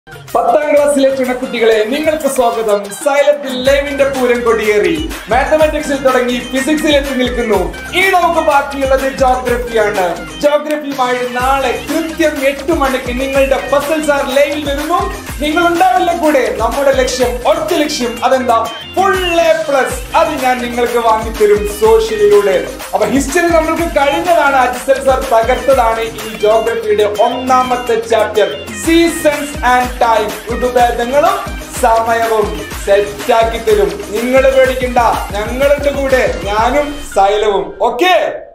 10ാം ക്ലാസ്സിലെ ചുണക്കുട്ടികളെ നിങ്ങൾക്ക് സ്വാഗതം. സൈലത്തിൽ ലൈവിന്റെ പൂരം കൊടിയേറി മാത്തമാറ്റിക്സിൽ തുടങ്ങി ഫിസിക്സിൽ എത്തി നിൽക്കുന്നു. ഇനി നമുക്ക് ബാക്കിയുള്ളത് ജോഗ്രഫിയാണ്. ജോഗ്രഫിയുമായി നാളെ കൃത്യം 8 മണിക്ക് നിങ്ങളുടെ ഫസൽ സാർ ലൈവിൽ വരുന്നു. നിങ്ങൾ ഉണ്ടാവില്ല കൂടെ. നമ്മുടെ ലക്ഷ്യം, ഒറ്റ ലക്ഷ്യം, അതെന്താ? Full A+. അത് ഞാൻ നിങ്ങൾക്ക് വാങ്ങിത്തരും സോഷ്യലിലൂടെ. അപ്പൊ ഹിസ്റ്ററി നമ്മൾക്ക് കഴിഞ്ഞതാണ്. അജിസൽ സാർ തകർത്തതാണ്. ഈ ജോഗ്രഫിയുടെ 1ാമത്തെ ചാപ്റ്റർ സീസൺസ് ആൻഡ് ടൈം, ഋതുഭേദങ്ങളും സമയവും സെറ്റാക്കി തരും. നിങ്ങൾ പേടിക്കണ്ട, ഞങ്ങളുടെ കൂടെ ഞാനും സൈലവും. ഓക്കെ.